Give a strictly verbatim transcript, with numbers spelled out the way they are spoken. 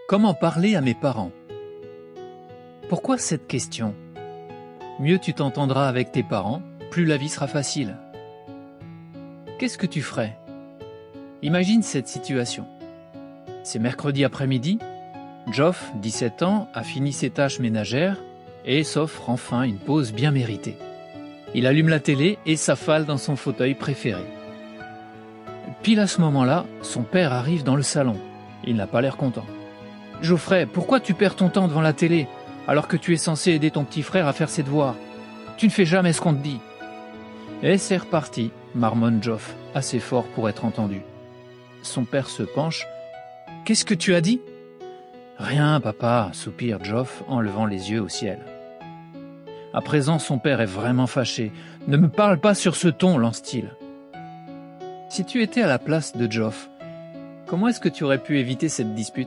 Comment parler à mes parents? Pourquoi cette question? Mieux tu t'entendras avec tes parents, plus la vie sera facile. Qu'est-ce que tu ferais? Imagine cette situation. C'est mercredi après-midi. Geoff, dix-sept ans, a fini ses tâches ménagères et s'offre enfin une pause bien méritée. Il allume la télé et s'affale dans son fauteuil préféré. Pile à ce moment-là, son père arrive dans le salon. Il n'a pas l'air content. « Geoffrey, pourquoi tu perds ton temps devant la télé alors que tu es censé aider ton petit frère à faire ses devoirs? Tu ne fais jamais ce qu'on te dit. » Et c'est reparti, marmonne Geoff, assez fort pour être entendu. Son père se penche. « Qu'est-ce que tu as dit ?»« Rien, papa, » soupire Geoff en levant les yeux au ciel. À présent, son père est vraiment fâché. « Ne me parle pas sur ce ton, lance-t-il. » Si tu étais à la place de Geoff, comment est-ce que tu aurais pu éviter cette dispute ?